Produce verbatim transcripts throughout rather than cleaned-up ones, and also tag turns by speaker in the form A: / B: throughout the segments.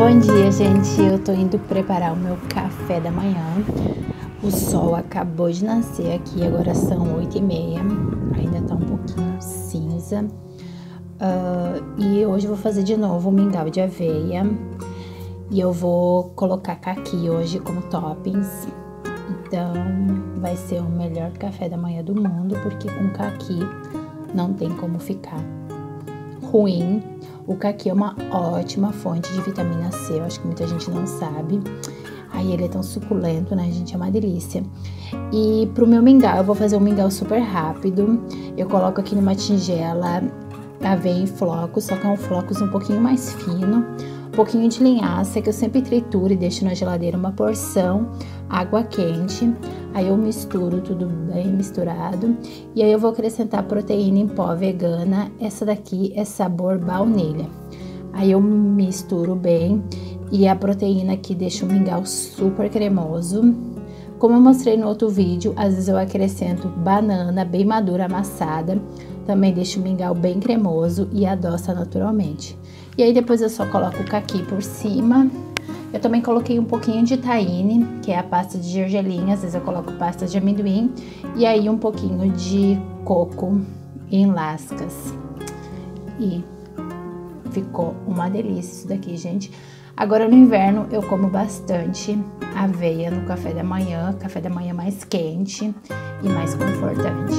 A: Bom dia, gente. Eu tô indo preparar o meu café da manhã. O sol acabou de nascer aqui, agora são oito e meia. Ainda tá um pouquinho cinza. Uh, e hoje eu vou fazer de novo um mingau de aveia. E eu vou colocar caqui hoje como toppings. Então, vai ser o melhor café da manhã do mundo, porque com caqui não tem como ficar ruim. O caqui é uma ótima fonte de vitamina C, eu acho que muita gente não sabe. Aí ele é tão suculento, né, gente? É uma delícia. E pro meu mingau, eu vou fazer um mingau super rápido. Eu coloco aqui numa tigela aveia em flocos, só que é um flocos um pouquinho mais fino. Um pouquinho de linhaça, que eu sempre trituro e deixo na geladeira uma porção, água quente. Aí eu misturo tudo bem misturado. E aí eu vou acrescentar proteína em pó vegana. Essa daqui é sabor baunilha. Aí eu misturo bem. E a proteína aqui deixa o mingau super cremoso. Como eu mostrei no outro vídeo, às vezes eu acrescento banana bem madura amassada. Também deixa o mingau bem cremoso e adoça naturalmente. E aí depois eu só coloco o caqui por cima. Eu também coloquei um pouquinho de tahine, que é a pasta de gergelim. Às vezes eu coloco pasta de amendoim. E aí um pouquinho de coco em lascas. E ficou uma delícia isso daqui, gente. Agora no inverno eu como bastante aveia no café da manhã. Café da manhã mais quente e mais confortante.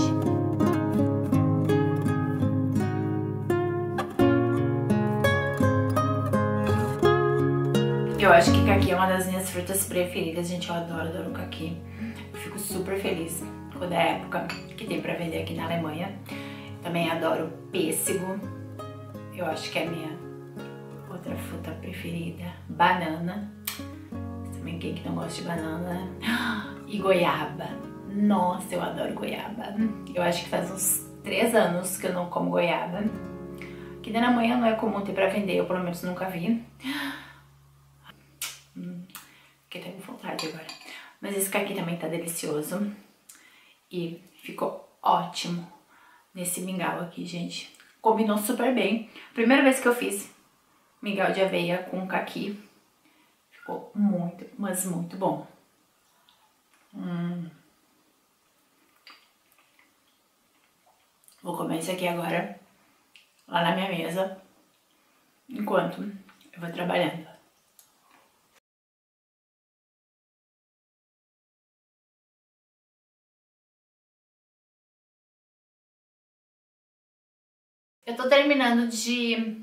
A: Eu acho que caqui é uma das minhas frutas preferidas, gente. Eu adoro, adoro caqui. Eu fico super feliz quando é a época que tem pra vender aqui na Alemanha. Também adoro pêssego. Eu acho que é a minha outra fruta preferida. Banana. Também quem que não gosta de banana. E goiaba. Nossa, eu adoro goiaba. Eu acho que faz uns três anos que eu não como goiaba. Aqui na Alemanha não é comum ter pra vender, eu pelo menos nunca vi. Fiquei até com vontade agora. Mas esse caqui também tá delicioso. E ficou ótimo nesse mingau aqui, gente. Combinou super bem. Primeira vez que eu fiz mingau de aveia com caqui. Ficou muito, mas muito bom. Hum. Vou comer isso aqui agora, lá na minha mesa, enquanto eu vou trabalhando. Eu tô terminando de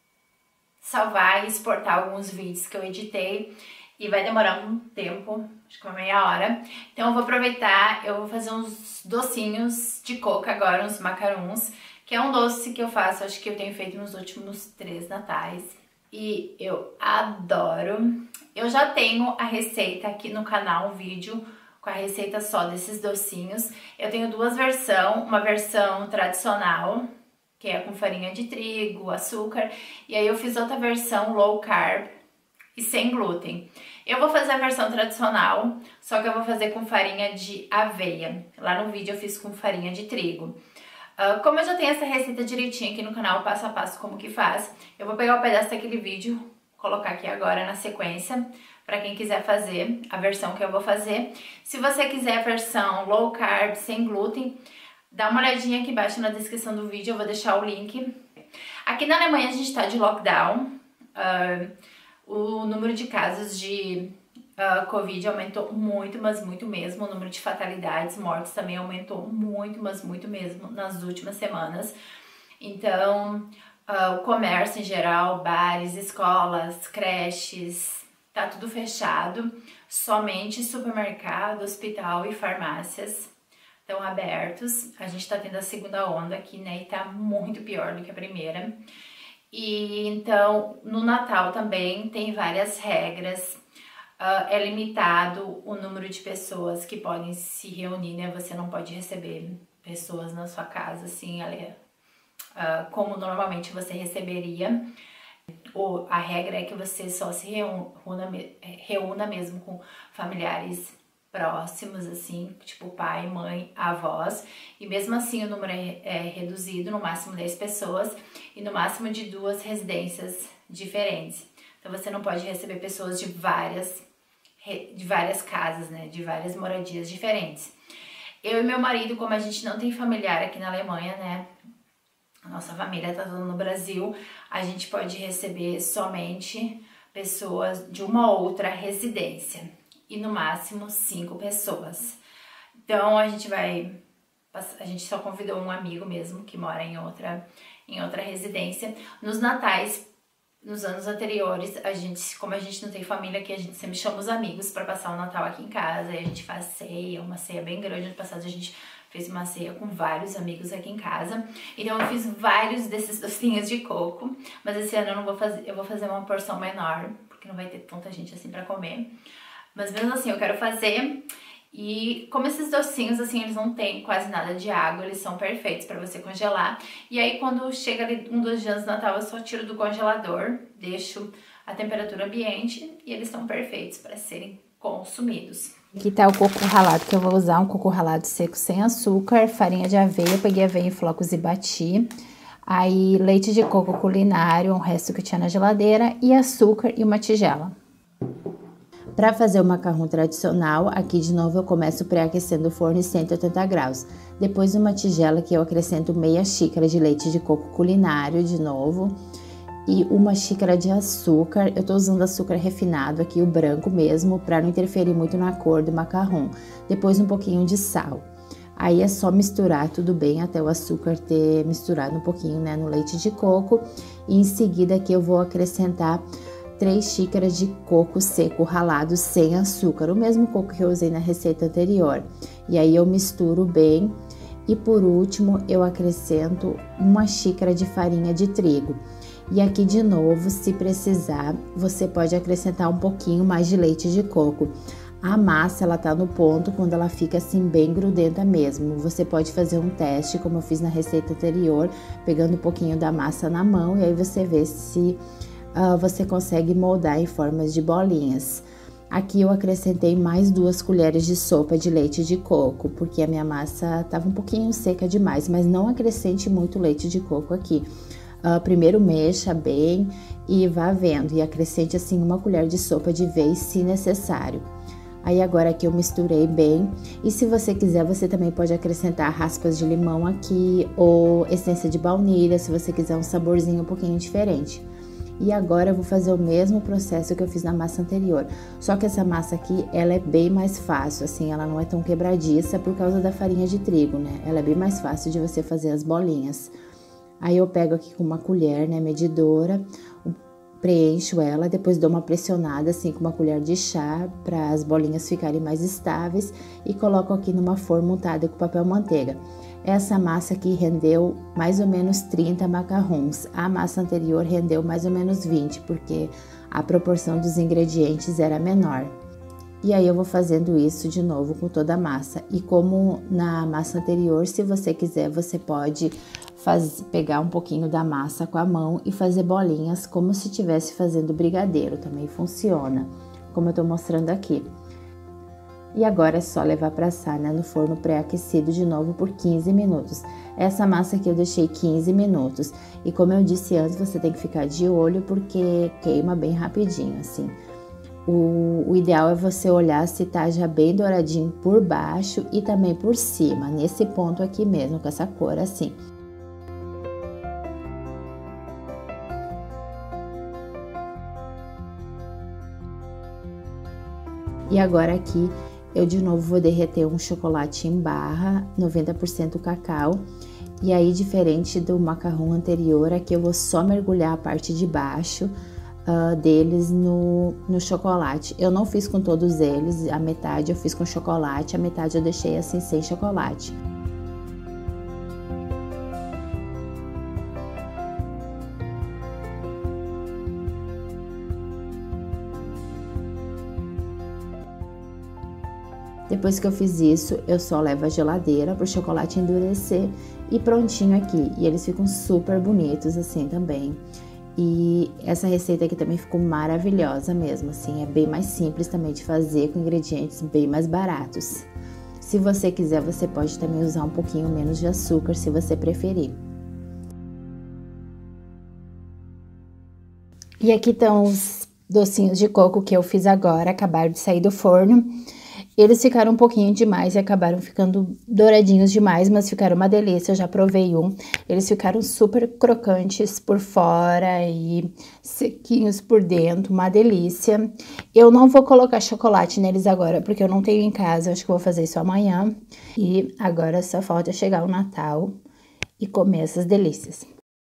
A: salvar e exportar alguns vídeos que eu editei e vai demorar um tempo, acho que uma meia hora. Então eu vou aproveitar, eu vou fazer uns docinhos de coco agora, uns macarons, que é um doce que eu faço, acho que eu tenho feito nos últimos três natais. E eu adoro. Eu já tenho a receita aqui no canal, um vídeo com a receita só desses docinhos. Eu tenho duas versões, uma versão tradicional, que é com farinha de trigo, açúcar, e aí eu fiz outra versão low carb e sem glúten. Eu vou fazer a versão tradicional, só que eu vou fazer com farinha de aveia. Lá no vídeo eu fiz com farinha de trigo. Uh, como eu já tenho essa receita direitinho aqui no canal, passo a passo como que faz, eu vou pegar um pedaço daquele vídeo, colocar aqui agora na sequência, para quem quiser fazer a versão que eu vou fazer. Se você quiser a versão low carb, sem glúten, dá uma olhadinha aqui embaixo na descrição do vídeo, eu vou deixar o link. Aqui na Alemanha a gente tá de lockdown, uh, o número de casos de uh, Covid aumentou muito, mas muito mesmo. O número de fatalidades, mortes também aumentou muito, mas muito mesmo nas últimas semanas. Então, uh, o comércio em geral, bares, escolas, creches, tá tudo fechado. Somente supermercado, hospital e farmácias estão abertos. A gente tá tendo a segunda onda aqui, né, e tá muito pior do que a primeira. E então, no Natal também tem várias regras. Uh, é limitado o número de pessoas que podem se reunir, né? Você não pode receber pessoas na sua casa, assim, uh, como normalmente você receberia. O, a regra é que você só se reúna, reúna mesmo com familiares próximos, assim, tipo pai, mãe, avós, e mesmo assim o número é, é reduzido, no máximo dez pessoas, e no máximo de duas residências diferentes. Então você não pode receber pessoas de várias, de várias casas, né? De várias moradias diferentes. Eu e meu marido, como a gente não tem familiar aqui na Alemanha, né? A nossa família tá toda no Brasil, a gente pode receber somente pessoas de uma outra residência. E no máximo cinco pessoas. Então a gente vai... A gente só convidou um amigo mesmo que mora em outra, em outra residência. Nos natais, nos anos anteriores, a gente, como a gente não tem família aqui, a gente sempre chama os amigos para passar o Natal aqui em casa. E a gente faz ceia, uma ceia bem grande. No passado a gente fez uma ceia com vários amigos aqui em casa. Então eu fiz vários desses docinhos de coco. Mas esse ano eu não vou fazer, eu vou fazer uma porção menor, porque não vai ter tanta gente assim para comer. Mas mesmo assim eu quero fazer. E como esses docinhos, assim, eles não têm quase nada de água, eles são perfeitos para você congelar. E aí quando chega ali um dos dias do Natal, eu só tiro do congelador, deixo a temperatura ambiente e eles estão perfeitos para serem consumidos.
B: Aqui tá o coco ralado que eu vou usar, um coco ralado seco sem açúcar, farinha de aveia, eu peguei aveia em flocos e bati. Aí leite de coco culinário, um resto que tinha na geladeira, e açúcar e uma tigela. Para fazer o macarrão tradicional, aqui de novo eu começo pré-aquecendo o forno em cento e oitenta graus. Depois uma tigela que eu acrescento meia xícara de leite de coco culinário de novo. E uma xícara de açúcar, eu tô usando açúcar refinado aqui, o branco mesmo, para não interferir muito na cor do macarrão. Depois um pouquinho de sal. Aí é só misturar tudo bem até o açúcar ter misturado um pouquinho, né, no leite de coco. E em seguida aqui eu vou acrescentar três xícaras de coco seco ralado sem açúcar, o mesmo coco que eu usei na receita anterior. E aí eu misturo bem. E por último eu acrescento uma xícara de farinha de trigo. E aqui de novo, se precisar, você pode acrescentar um pouquinho mais de leite de coco. A massa, ela tá no ponto quando ela fica assim bem grudenta mesmo. Você pode fazer um teste, como eu fiz na receita anterior, pegando um pouquinho da massa na mão e aí você vê se uh, você consegue moldar em formas de bolinhas. Aqui eu acrescentei mais duas colheres de sopa de leite de coco, porque a minha massa tava um pouquinho seca demais, mas não acrescente muito leite de coco aqui. Uh, primeiro mexa bem e vá vendo e acrescente assim uma colher de sopa de vez se necessário. Aí agora aqui eu misturei bem e se você quiser você também pode acrescentar raspas de limão aqui ou essência de baunilha se você quiser um saborzinho um pouquinho diferente. E agora eu vou fazer o mesmo processo que eu fiz na massa anterior, só que essa massa aqui ela é bem mais fácil, assim, ela não é tão quebradiça por causa da farinha de trigo, né? Ela é bem mais fácil de você fazer as bolinhas. Aí eu pego aqui com uma colher, né, medidora, preencho ela, depois dou uma pressionada assim com uma colher de chá para as bolinhas ficarem mais estáveis e coloco aqui numa forma untada com papel manteiga. Essa massa aqui rendeu mais ou menos trinta macarrons, a massa anterior rendeu mais ou menos vinte, porque a proporção dos ingredientes era menor. E aí eu vou fazendo isso de novo com toda a massa. E como na massa anterior, se você quiser, você pode faz, pegar um pouquinho da massa com a mão e fazer bolinhas como se estivesse fazendo brigadeiro. Também funciona, como eu tô mostrando aqui. E agora é só levar para assar, né, no forno pré-aquecido de novo por quinze minutos. Essa massa aqui eu deixei quinze minutos. E como eu disse antes, você tem que ficar de olho porque queima bem rapidinho, assim. O, o ideal é você olhar se tá já bem douradinho por baixo e também por cima, nesse ponto aqui mesmo, com essa cor assim. E agora aqui eu de novo vou derreter um chocolate em barra, noventa por cento cacau. E aí, diferente do macarrão anterior, aqui eu vou só mergulhar a parte de baixo Uh, deles no, no chocolate. Eu não fiz com todos eles, a metade eu fiz com chocolate, a metade eu deixei assim sem chocolate. Depois que eu fiz isso, eu só levo à geladeira para o chocolate endurecer e prontinho aqui. E eles ficam super bonitos assim também. E essa receita aqui também ficou maravilhosa mesmo, assim, é bem mais simples também de fazer, com ingredientes bem mais baratos. Se você quiser, você pode também usar um pouquinho menos de açúcar, se você preferir. E aqui estão os docinhos de coco que eu fiz agora, acabaram de sair do forno. Eles ficaram um pouquinho demais e acabaram ficando douradinhos demais, mas ficaram uma delícia, eu já provei um. Eles ficaram super crocantes por fora e sequinhos por dentro, uma delícia. Eu não vou colocar chocolate neles agora, porque eu não tenho em casa, eu acho que eu vou fazer isso amanhã. E agora só falta chegar o Natal e comer essas delícias.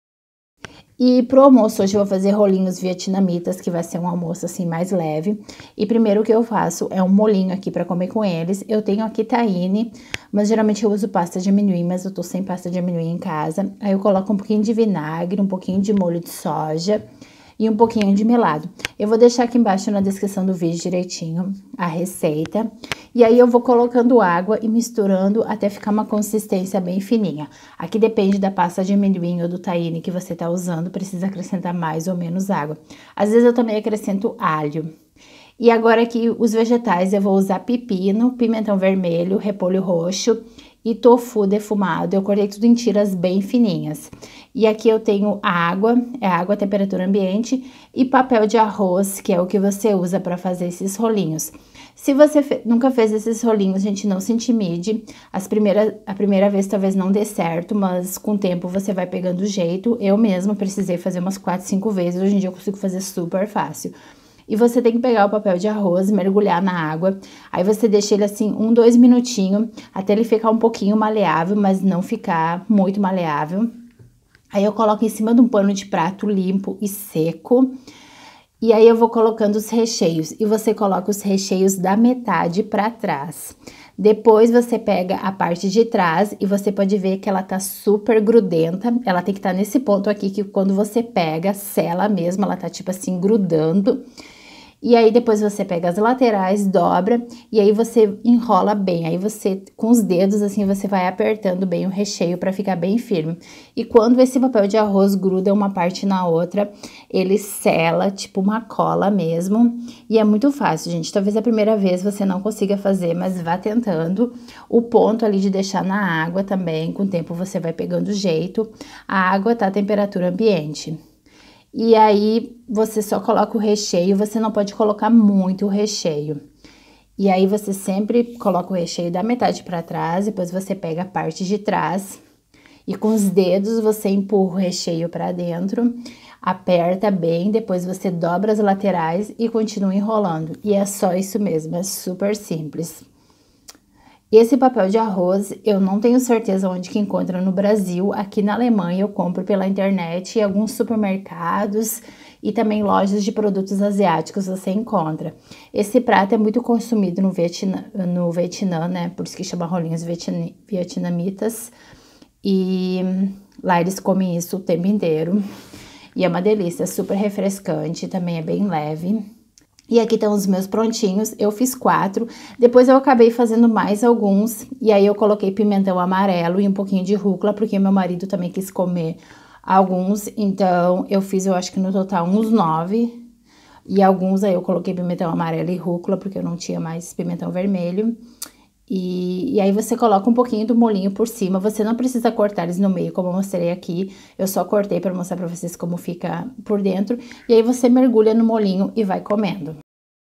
B: E pro almoço hoje eu vou fazer rolinhos vietnamitas, que vai ser um almoço assim mais leve. E primeiro o que eu faço é um molinho aqui pra comer com eles. Eu tenho aqui tahine, mas geralmente eu uso pasta de amendoim, mas eu tô sem pasta de amendoim em casa. Aí eu coloco um pouquinho de vinagre, um pouquinho de molho de soja e um pouquinho de melado. Eu vou deixar aqui embaixo na descrição do vídeo direitinho a receita. E aí eu vou colocando água e misturando até ficar uma consistência bem fininha. Aqui depende da pasta de amendoim ou do tahine que você tá usando, precisa acrescentar mais ou menos água. Às vezes eu também acrescento alho. E agora aqui os vegetais eu vou usar pepino, pimentão vermelho, repolho roxo e tofu defumado. Eu cortei tudo em tiras bem fininhas. E aqui eu tenho água, é água a temperatura ambiente, e papel de arroz, que é o que você usa para fazer esses rolinhos. Se você fe nunca fez esses rolinhos, gente, não se intimide. As primeira, a primeira vez talvez não dê certo, mas com o tempo você vai pegando o jeito. Eu mesma precisei fazer umas quatro, cinco vezes, hoje em dia eu consigo fazer super fácil. E você tem que pegar o papel de arroz, mergulhar na água, aí você deixa ele assim um, dois minutinhos, até ele ficar um pouquinho maleável, mas não ficar muito maleável. Aí eu coloco em cima de um pano de prato limpo e seco. E aí eu vou colocando os recheios, e você coloca os recheios da metade para trás. Depois você pega a parte de trás e você pode ver que ela tá super grudenta. Ela tem que estar nesse ponto aqui que quando você pega, sela mesmo, ela tá tipo assim grudando. E aí depois você pega as laterais, dobra e aí você enrola bem. Aí você, com os dedos assim, você vai apertando bem o recheio para ficar bem firme. E quando esse papel de arroz gruda uma parte na outra, ele sela, tipo uma cola mesmo. E é muito fácil, gente. Talvez a primeira vez você não consiga fazer, mas vá tentando. O ponto ali de deixar na água também, com o tempo você vai pegando o jeito. A água tá a temperatura ambiente. E aí, você só coloca o recheio, você não pode colocar muito o recheio. E aí, você sempre coloca o recheio da metade para trás, depois você pega a parte de trás e com os dedos você empurra o recheio para dentro, aperta bem, depois você dobra as laterais e continua enrolando. E é só isso mesmo, é super simples. Esse papel de arroz, eu não tenho certeza onde que encontra no Brasil. Aqui na Alemanha eu compro pela internet, em alguns supermercados e também lojas de produtos asiáticos você encontra. Esse prato é muito consumido no Vietnã, no Vietnã, né? Por isso que chama rolinhos vietnamitas. E lá eles comem isso o tempo inteiro. E é uma delícia, super refrescante, também é bem leve. E aqui estão os meus prontinhos, eu fiz quatro, depois eu acabei fazendo mais alguns, e aí eu coloquei pimentão amarelo e um pouquinho de rúcula, porque meu marido também quis comer alguns, então eu fiz, eu acho que no total uns nove, e alguns aí eu coloquei pimentão amarelo e rúcula, porque eu não tinha mais pimentão vermelho. E, e aí você coloca um pouquinho do molhinho por cima, você não precisa cortar eles no meio, como eu mostrei aqui, eu só cortei para mostrar para vocês como fica por dentro, e aí você mergulha no molhinho e vai comendo.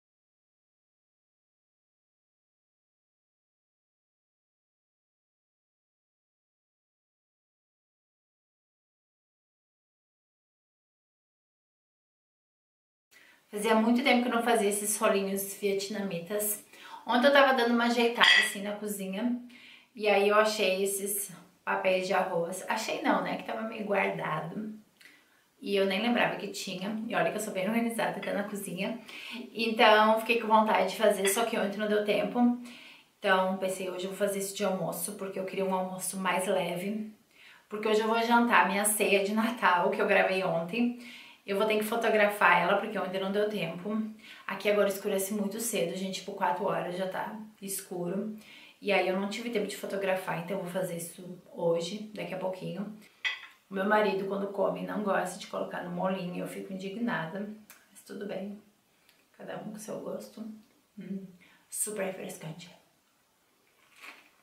A: Fazia muito tempo que eu não fazia esses rolinhos vietnamitas. Ontem eu tava dando uma ajeitada assim na cozinha e aí eu achei esses papéis de arroz. Achei não, né? Que tava meio guardado. E eu nem lembrava que tinha. E olha que eu sou bem organizada até na cozinha. Então fiquei com vontade de fazer, só que ontem não deu tempo. Então pensei, hoje eu vou fazer isso de almoço, porque eu queria um almoço mais leve. Porque hoje eu vou jantar minha ceia de Natal, que eu gravei ontem. Eu vou ter que fotografar ela, porque ontem não deu tempo. Aqui agora escurece muito cedo, gente, tipo quatro horas já tá escuro. E aí eu não tive tempo de fotografar, então eu vou fazer isso hoje, daqui a pouquinho. O meu marido, quando come, não gosta de colocar no molinho, eu fico indignada. Mas tudo bem, cada um com seu gosto. Hum, super refrescante.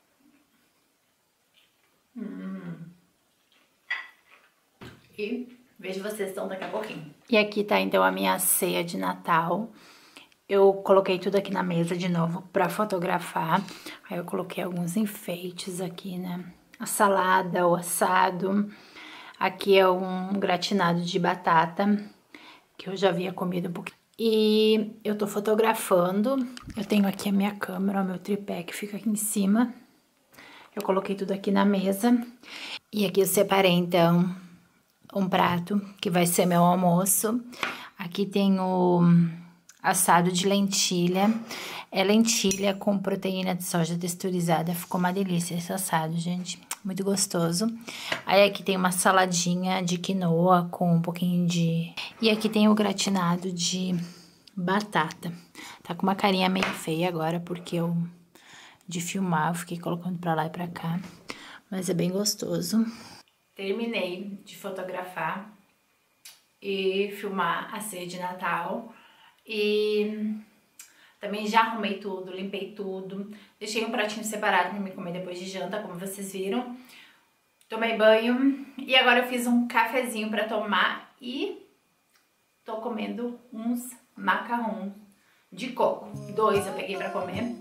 A: Hum. E Vejo vocês então daqui a pouquinho. E aqui tá então a minha ceia de Natal. Eu coloquei tudo aqui na mesa de novo pra fotografar. Aí eu coloquei alguns enfeites aqui, né? A salada, o assado. Aqui é um gratinado de batata, que eu já havia comido um pouquinho. E eu tô fotografando. Eu tenho aqui a minha câmera, o meu tripé que fica aqui em cima. Eu coloquei tudo aqui na mesa. E aqui eu separei, então, um prato que vai ser meu almoço. Aqui tem o assado de lentilha. É lentilha com proteína de soja texturizada. Ficou uma delícia esse assado, gente. Muito gostoso. Aí aqui tem uma saladinha de quinoa com um pouquinho de... E aqui tem o gratinado de batata. Tá com uma carinha meio feia agora, porque eu... De filmar, eu fiquei colocando pra lá e pra cá. Mas é bem gostoso. Terminei de fotografar e filmar a ceia de Natal. E também já arrumei tudo, limpei tudo. Deixei um pratinho separado pra me comer depois de janta, como vocês viram. Tomei banho e agora eu fiz um cafezinho pra tomar e tô comendo uns macarrons de coco. Dois eu peguei pra comer.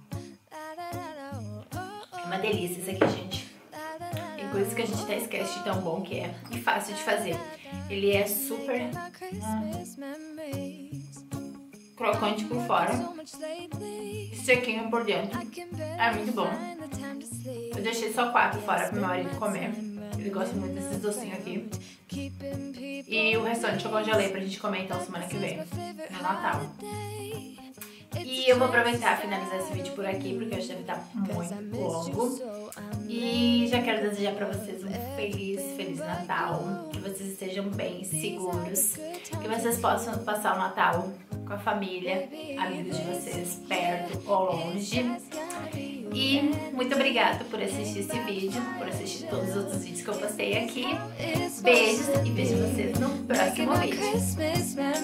A: É uma delícia isso aqui, gente. Tem coisas que a gente até esquece de tão bom que é e fácil de fazer. Ele é super hum, crocante por fora e sequinho por dentro. É muito bom. Eu deixei só quatro fora pro meu marido comer. Ele gosta muito desses docinhos aqui. E o restante eu congelei pra gente comer então semana que vem, no Natal. E eu vou aproveitar e finalizar esse vídeo por aqui, porque hoje deve estar muito longo. E já quero desejar pra vocês um feliz, feliz Natal. Que vocês estejam bem, seguros. Que vocês possam passar o Natal com a família, amigos de vocês, perto ou longe. E muito obrigada por assistir esse vídeo, por assistir todos os outros vídeos que eu postei aqui. Beijos e vejo vocês no próximo vídeo.